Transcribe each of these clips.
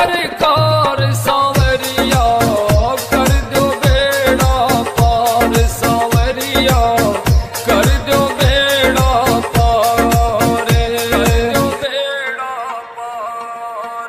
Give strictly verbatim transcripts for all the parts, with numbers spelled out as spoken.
सरकार सांवरिया कर दो बेड़ा पार, सांवरिया कर दो बेड़ा पार, कर दो बेड़ा पार।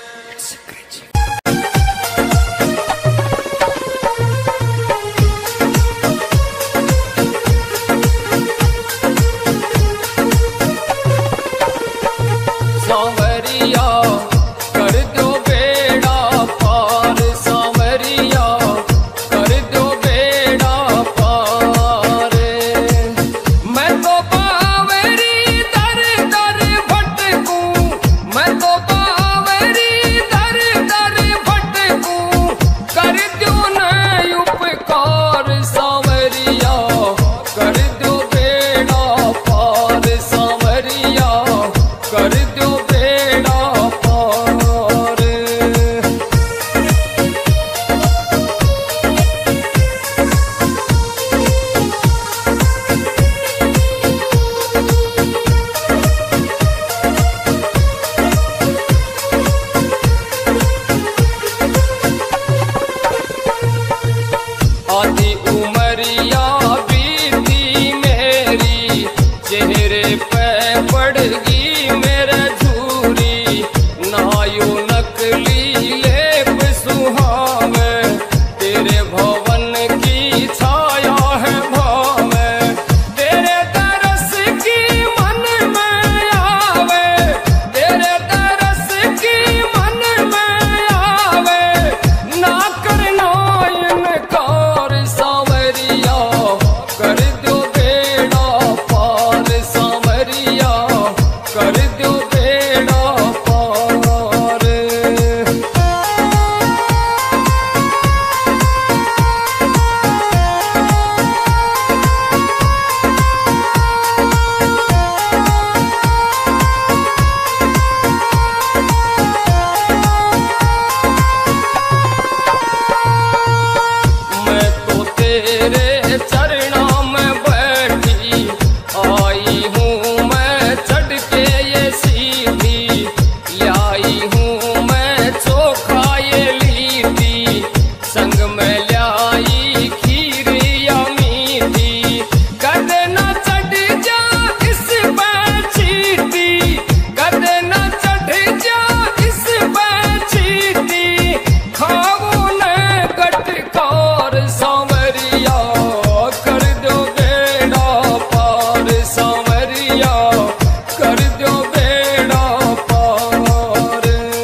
सांवरिया कर दो बेड़ा पार, सांवरिया कर दो बेड़ा पार। मैं तो बावरी दर दर भटकूं, मैं तो बावरी दर दर भटकूं, कर दो न उपकार सांवरिया कर दो बेड़ा पार, सांवरिया कर दो बेड़ा पार। आधी उमरिया बीती मेरी, चेहरे पे पड़गी मेरे झूरी, नायु नकली लेप सुहावे, तेरे भवन की छाया है भावे, तेरे तरस की मन में आवे, तेरे तरस की मन में आवे, ना करना इनकार सांवरिया कर दो बेड़ा पार, सांवरिया कर दो बेड़ा पार। मैं तो तेरे चरणों में बैठी आई हूँ, मैं चढ़ के ये सीधी लाई हूँ, मैं चोखा ये लीधी, संग में लाई खीर या मीठी, कदे न चढ़ जा इस पे चीटी, कदे न चढ़ जा इस पे चीटी, खाओ न गटकार सांवरिया कर दो बेड़ा पार, सांवरिया कर दो बेड़ा पार।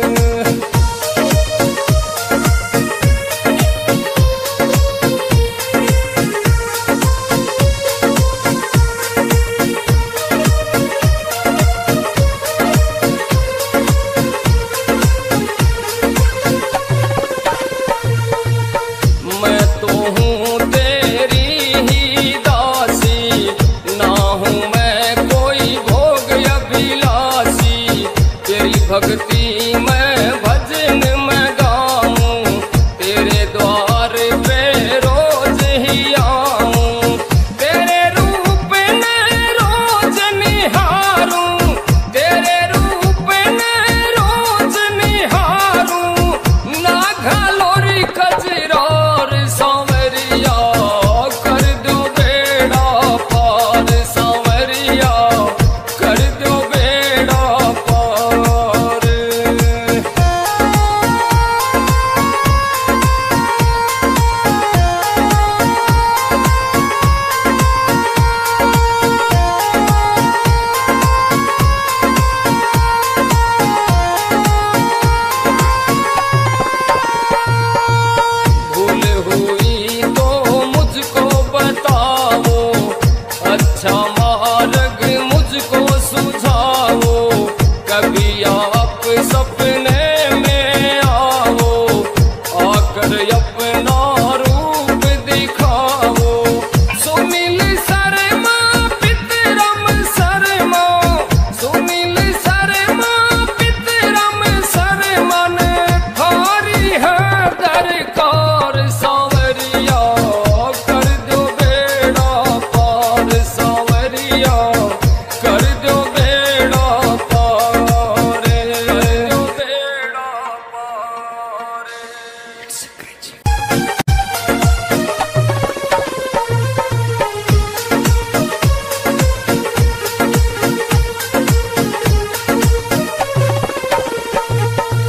मैं तो हूँ तेरी ही दासी, ना हूँ मैं कोई भोग अभिलाषी, तेरी भक्ति मैं भजन में गाऊं, तेरे द्वार पे रोज ही आऊं, तेरे रूप ने रोज निहारूं, तेरे रूप ने रोज निहारूं, ना घालोरी कजरार सांवरिया कर दो बेड़ा पार, सांवरिया कर दो बेड़ा पार।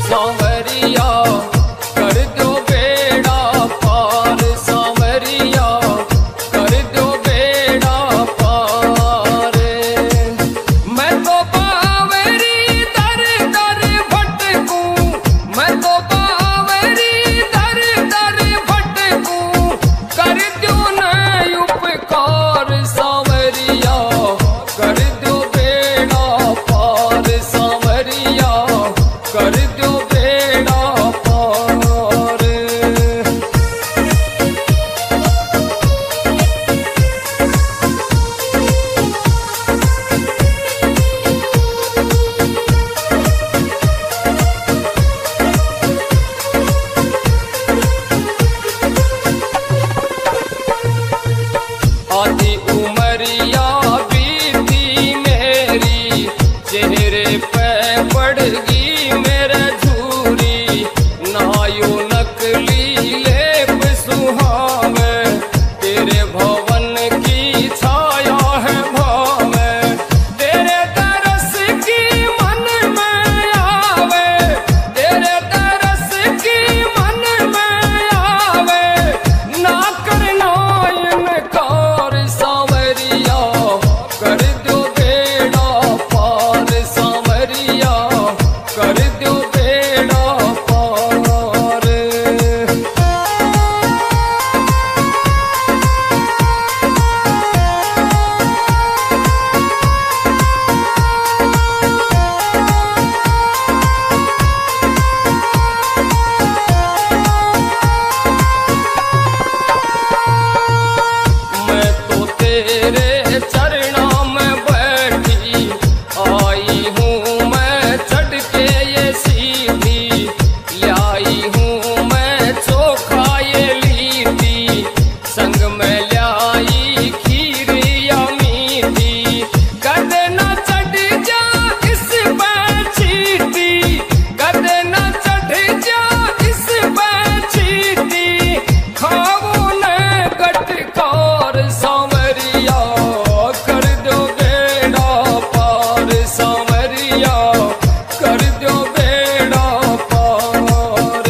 सांवरिया कर दो बेड़ा पार, सांवरिया कर दो बेड़ा पार। मैं तो बावरी दर दर भटकूं, मैं तो बावरी दर दर भटकूं, कर दो न उपकार सांवरिया कर दो बेड़ा पार, सांवरिया कर दो बेड़ा पार। आधी उमरिया बीती मेरी, चेहरे पे पड़गी मेरे झूरी, नायो नकली लेप सुहावे, तेरे भवन की छाया है भावे, तेरे तरस की मन में आवे, तेरे तरस की मन में आवे, ना करना इनकार सांवरिया कर दो बेड़ा पार, सांवरिया कर दो बेड़ा पार। मैं तो तेरे चरणों में बैठी आई हूँ, मैं चढ़ के ये सीधी लाई हूँ, मैं चोखा ये लीधी, संग में लाई खीर या मीठी, कदे न चढ़ जा इस पे चीटी, कदे न चढ़ जा इस पे चीटी, खाओ न गटकार सांवरिया कर दो बेड़ा पार, सांवरिया कर दो बेड़ा पार।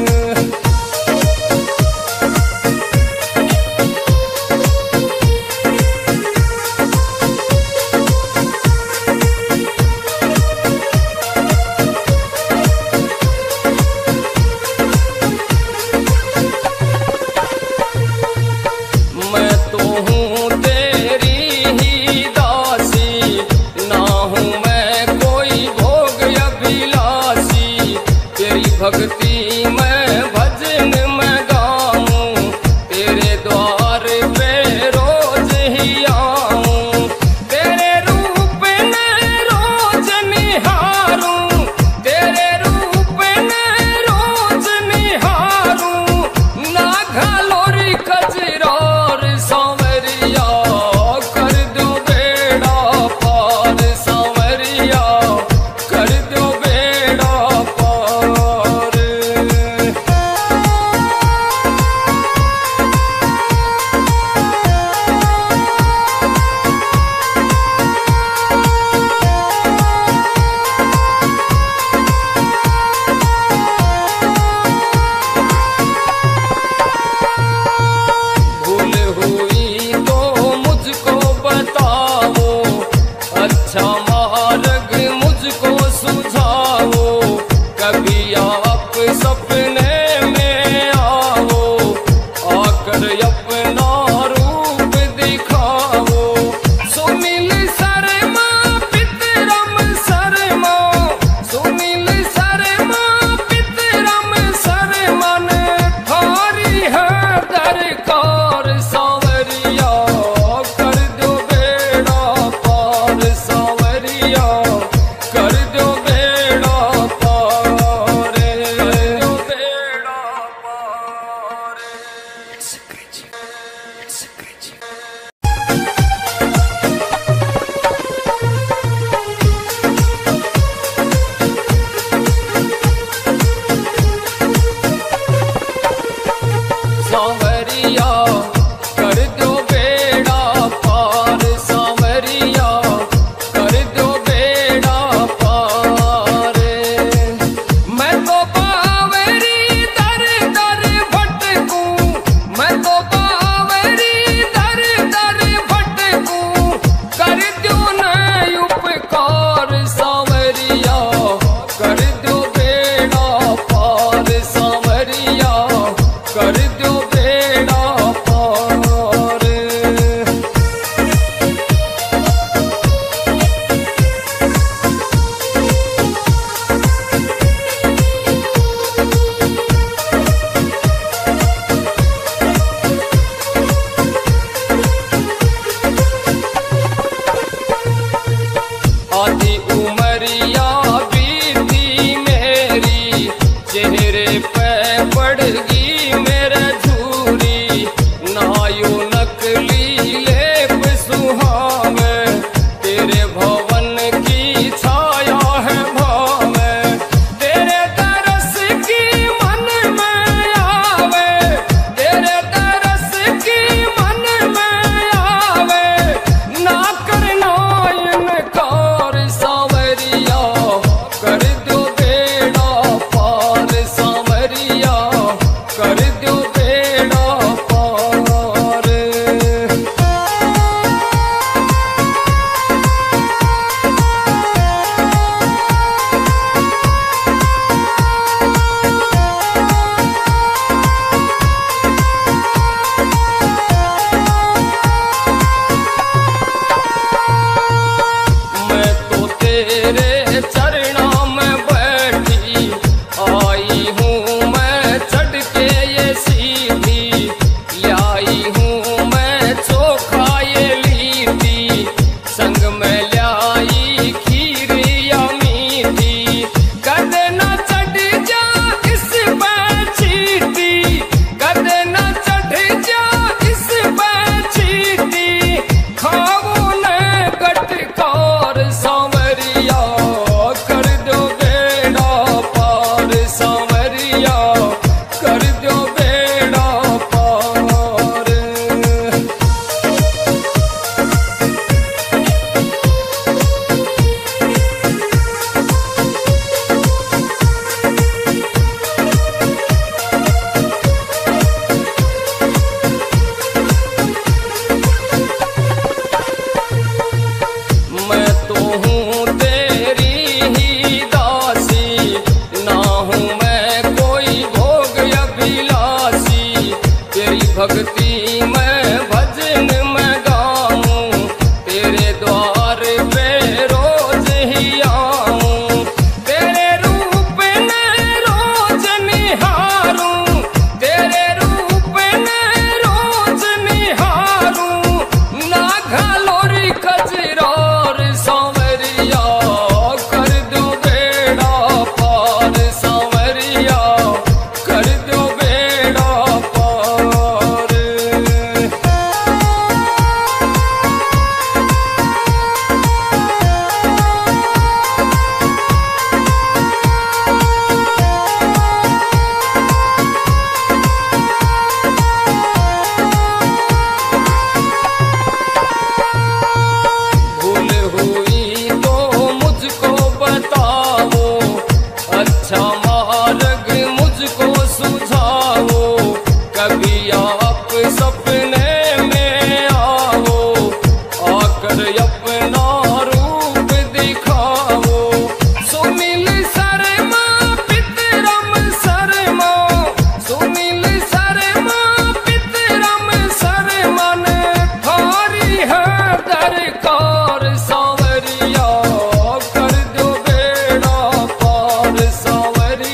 मैं तो हूँ तेरी ही दासी, ना हूँ मैं कोई भोग अभिलाषी, तेरी भक्ति में भजन में गाऊं, तेरे द्वार पे रोज ही आऊं, तेरे रूप ने रोज निहारूं, तेरे रूप ने रोज निहारूं, ना घालोरी कजरार सांवरिया कर दो बेड़ा पार, सांवरिया कर दो बेड़ा पार। अच्छा मार्ग मुझको सुझाओ, कभी आप सपने में आओ, आकर अपना रूप दिखाओ। सुनील शर्मा पितरम शर्मा, सुनील शर्मा पितरम शर्मा ने थारी है दरकार, सांवरिया कर दो बेड़ा पार, सांवरिया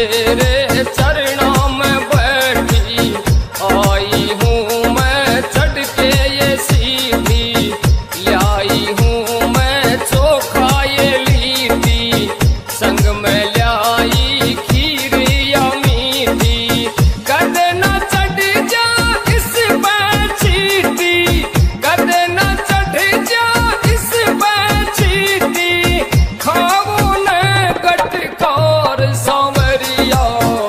तेरे चरणों में बैठी आई हूँ मैं चढ़ के ये सीधी, लाई हूँ मैं चोखा ये लीदी, संग में लाई खीर या मीठी। कदे न चढ़ जा इस पे चीटी, कदे न चढ़ जा इस पे चीटी, खाऊ न गटकार सांवरिया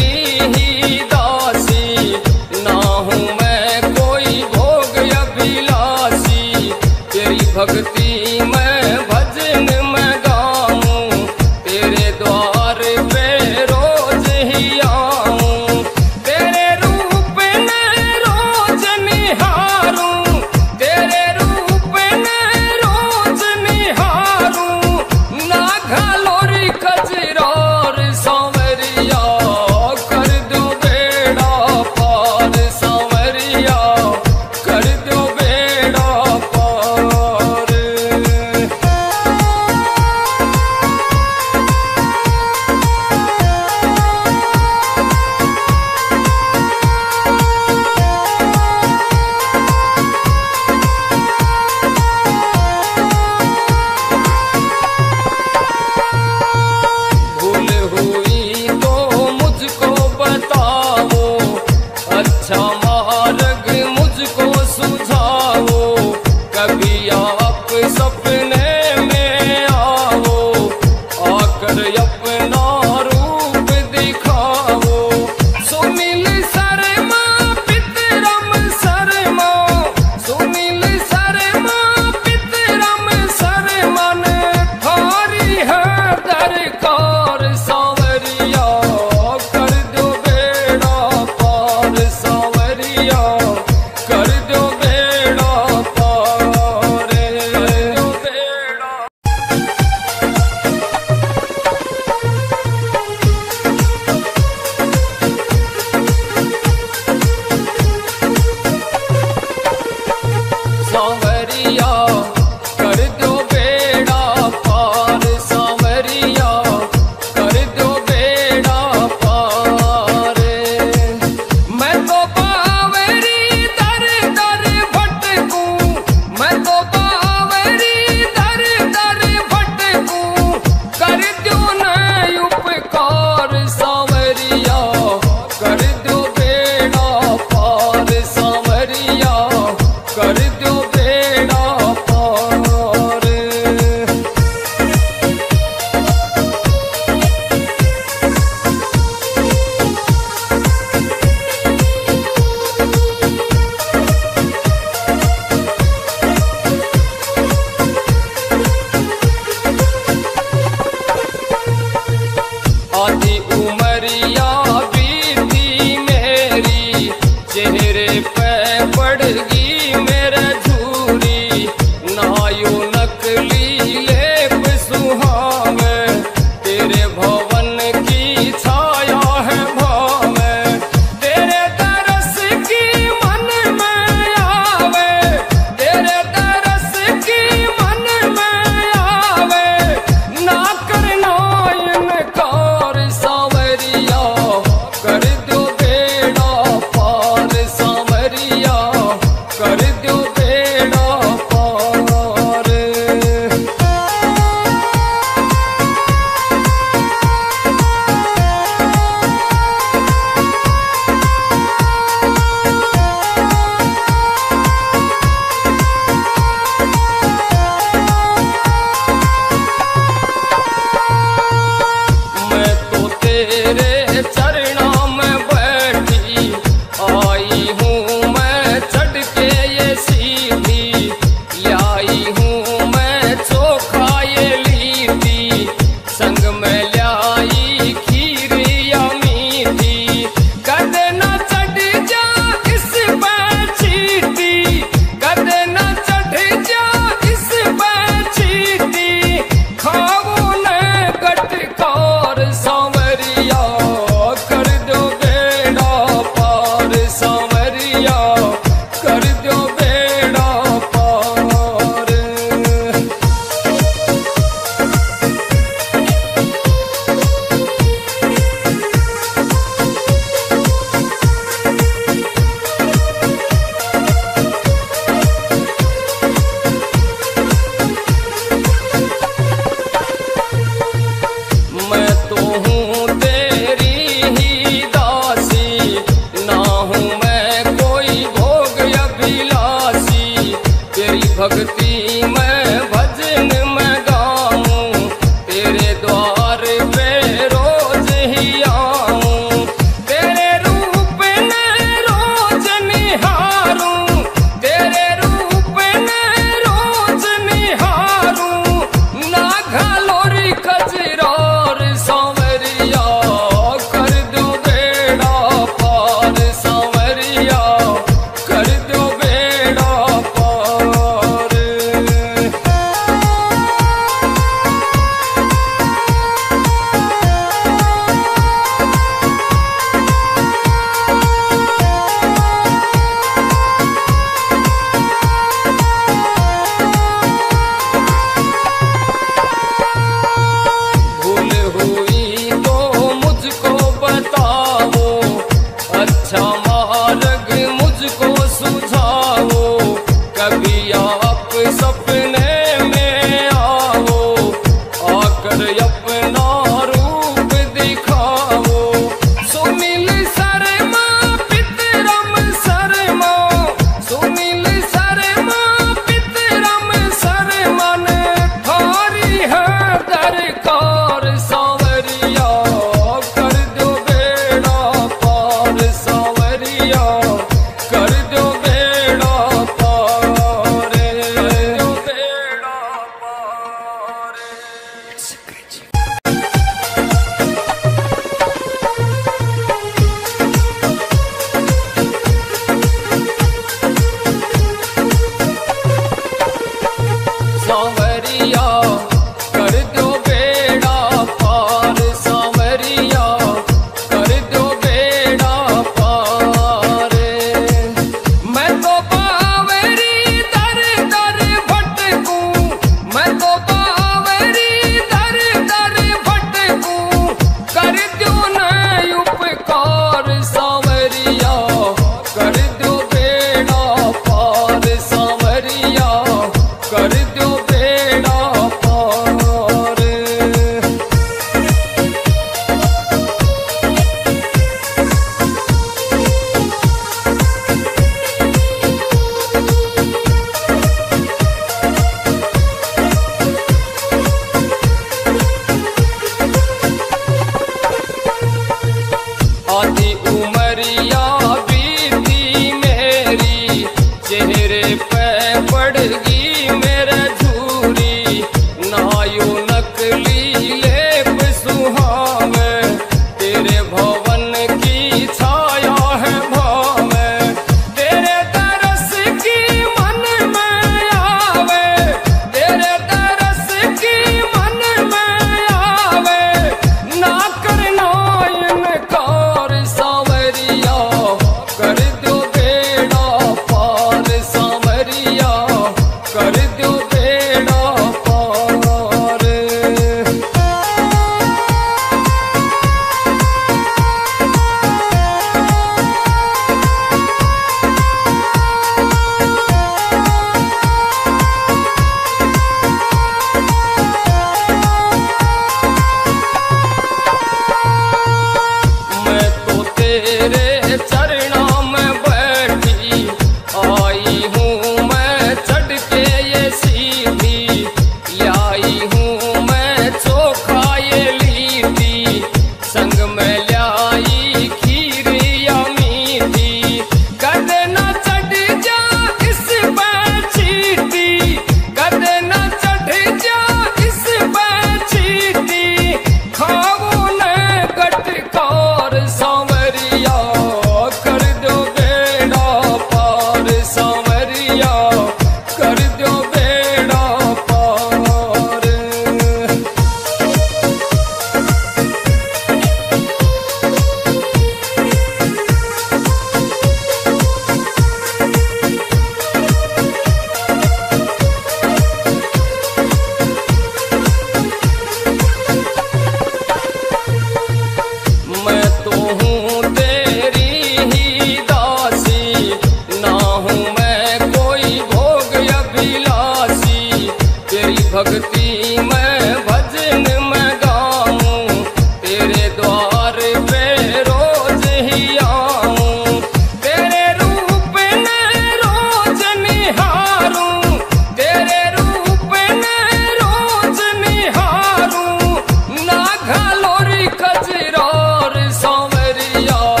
तो हूँ तेरी ही दासी, ना हूँ मैं कोई भोग अभिलाषी। तेरी भक्ति में भजन में गाऊं, तेरे द्वार पे रोज ही आऊं। तेरे रूप ने रोज निहारूं, तेरे रूप ने रोज निहारूं। ना घलोरी कजरार सांवरिया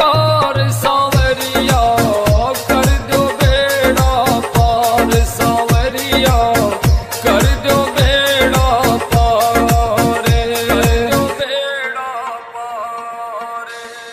कार सांवरिया, कर दो बेड़ा पार सांवरिया, कर दो बेड़ा पार, कर दो बेड़ा पार।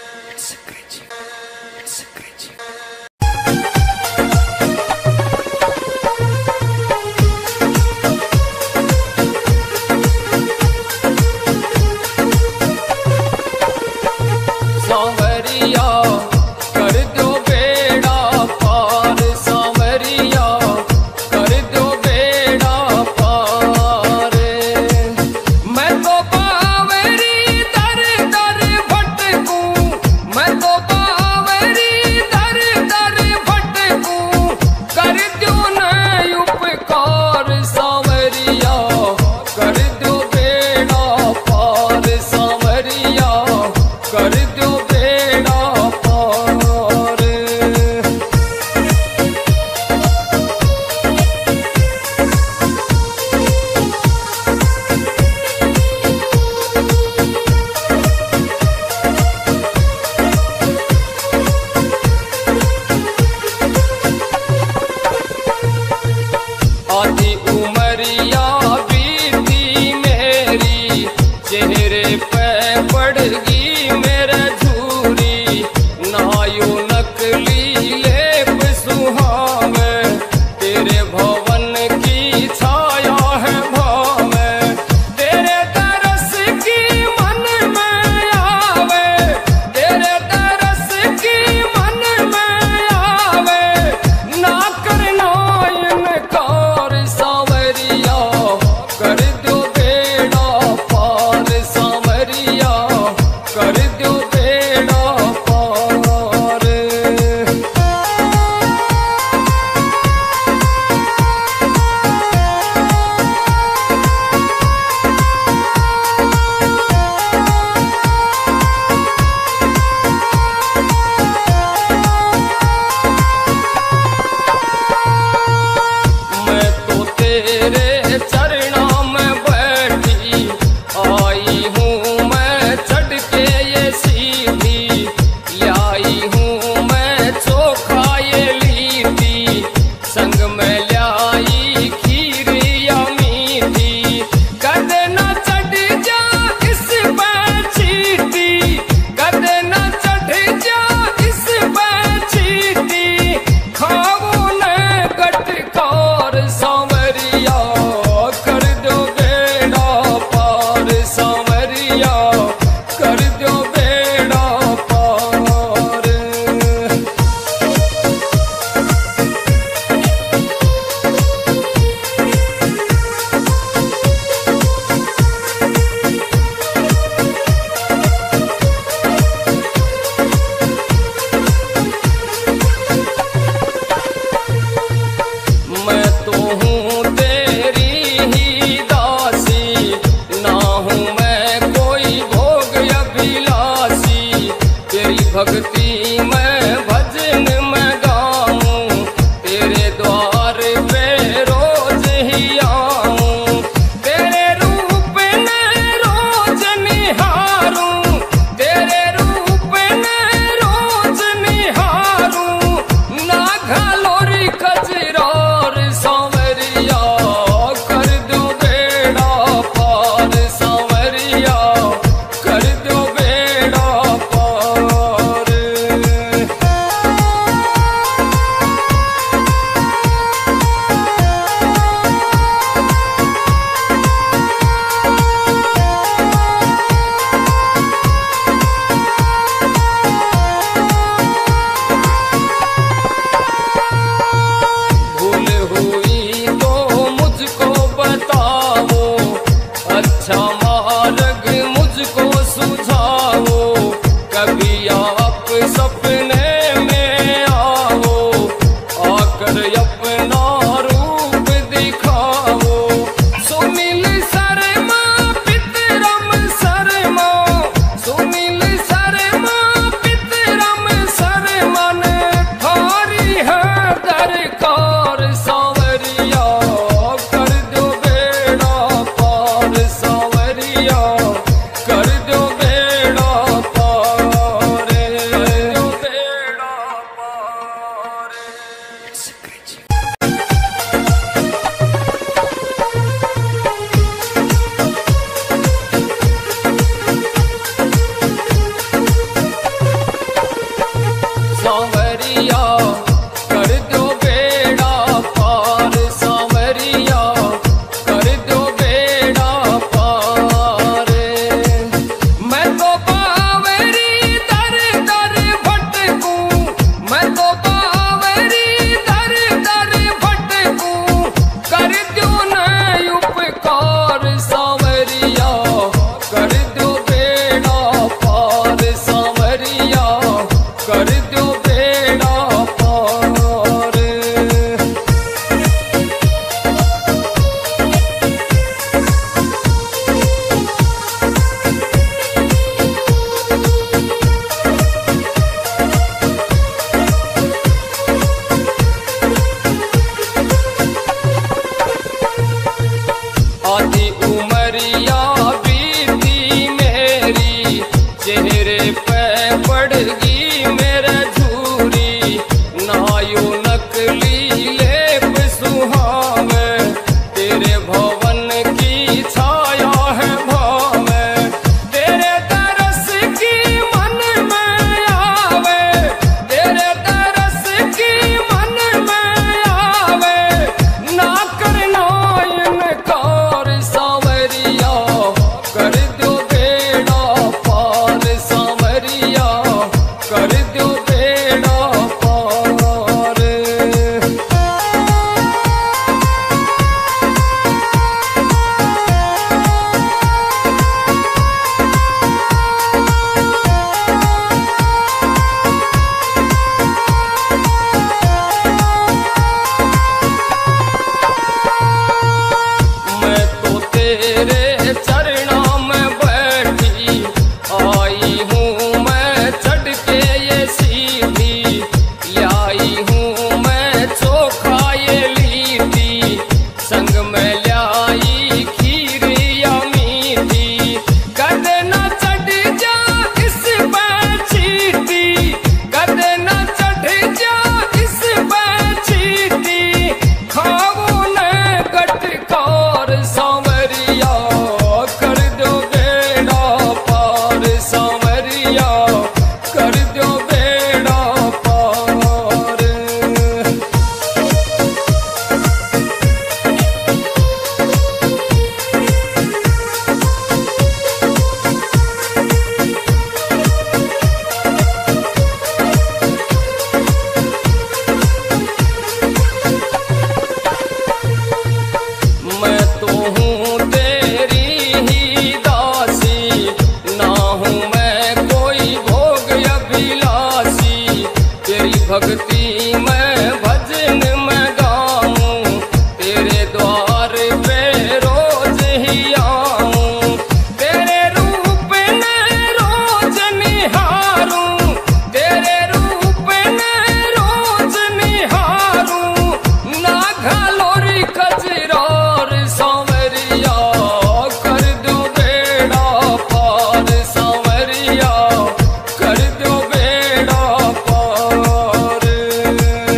सांवरिया कर दो बेड़ा पार सांवरिया, कर दो बेड़ा पार। मैं तो बावरी दर दर भटकूं, मैं तो बावरी दर दर भटकूं, कर दो न उपकार सांवरिया, कर दो बेड़ा पार सांवरिया, कर दो बेड़ा पार। आधी उमरिया बीती मेरी, चेहरे पे पड़गी मेरे झूरी, नायो नकली लेप सुहावे, तेरे भवन की छाया है भावे, तेरे तरस की मन में आवे, तेरे तरस की मन में आवे, ना करना इनकार सांवरिया, कर दो बेड़ा पार सांवरिया, कर दो बेड़ा पार। मैं तो तेरे चरणों में बैठी आई हूँ, मैं चढ़ के ये सीधी लाई हूँ, मैं चोखा ये लीधी, संग में लाई खीर या मीठी, कदे न चढ़ जा इस पे चीटी, कदे न चढ़ जा इस पे चीटी, खाओ न गटकार सांवरिया, कर दो बेड़ा पार सांवरिया, कर दो बेड़ा पार। मैं तो हूँ तेरी ही दासी, ना हूँ मैं कोई भोग अभिलाषी, तेरी भक्ति मैं भजन में गाऊं, तेरे द्वार पे रोज ही आऊं, तेरे रूप ने रोज निहारूं, तेरे रूप ने रोज निहारूं, ना घालोरी कजरार सांवरिया, कर दो बेड़ा पार सांवरिया, कर दो बेड़ा पार। सांवरिया कर दो बेड़ा पार, सांवरिया कर दो बेड़ा पार। मैं तो बावरी दर दर भटकूं, मैं तो बावरी दर दर भटकूं, कर दो न उपकार सांवरिया कर दो बेड़ा पार, सांवरिया कर दो बेड़ा पार। आधी उमरिया बीती मेरी, चेहरे पे पड़गी मेरे झूरी, नायु नकली लेप सुहावे, तेरे भवन की छाया है भावे, तेरे तरस की मन में आवे, तेरे तरस की मन में आवे, ना करना इनकार सांवरिया कर दो बेड़ा पार, सांवरिया कर दो बेड़ा पार। मैं तो तेरे चरणों में बैठी आई हूँ, मैं चढ़ के ये सीधी लाई हूँ, मैं चोखा ये लीधी, संग में लाई खीर या मीठी, कदे न चढ़ जा इस पे चीटी, कदे न चढ़ जा इस पे चीटी, खाओ न गटकार सांवरिया कर दो बेड़ा पार, सांवरिया कर दो बेड़ा पार। मैं तो हूँ तेरी ही दासी, ना हूँ मैं कोई भोग अभिलाषी, तेरी भक्ति में भजन में गाऊं, तेरे द्वार पे रोज ही आऊं, तेरे रूप ने रोज निहारूं, तेरे रूप ने रोज निहारूं, ना घालोरी कजरार सांवरिया कर दो बेड़ा पार, सांवरिया कर दो बेड़ा पार।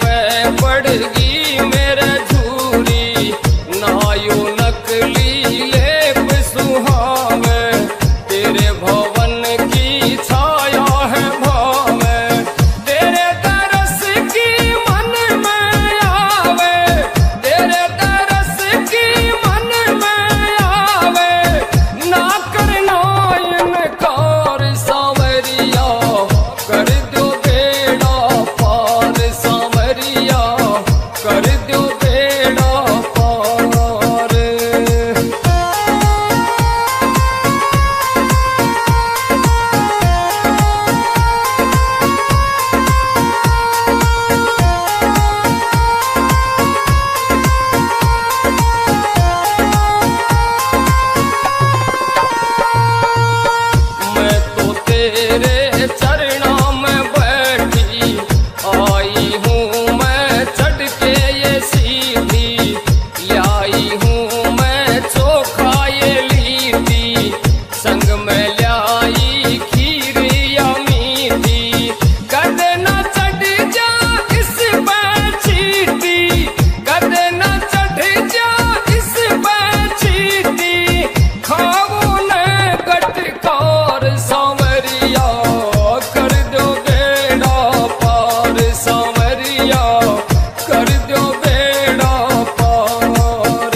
मैं पड़गी मेरे झूरी, नायो नकली लेप सुहावे, तेरे भवन की छाया है भावे, तेरे तरस की मन में आवे, तेरे तरस की मन में आवे, ना करना इनकार सांवरिया, कर दो बेड़ा पार सांवरिया, कर दो बेड़ा पार। मैं तो तेरे चरणों में बैठी आई हूँ, मैं चढ़ के ये सीधी लाई हूँ, मैं चोखा ये लीधी, संग में लाई खीर या मीठी, कदे न चढ़ जा इस पे चीटी, कदे न चढ़ जा इस पे चीटी, खाओ ने गटकार सांवरिया, कर दो बेड़ा पार सांवरिया, कर दो बेड़ा पार।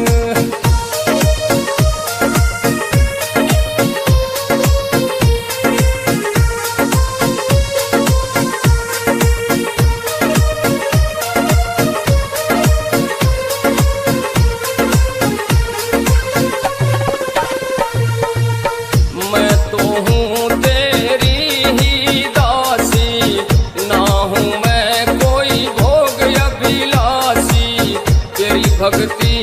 मैं तो हूँ तेरी ही दासी, ना हूँ मैं कोई भोग अभिलाषी, तेरी भक्ति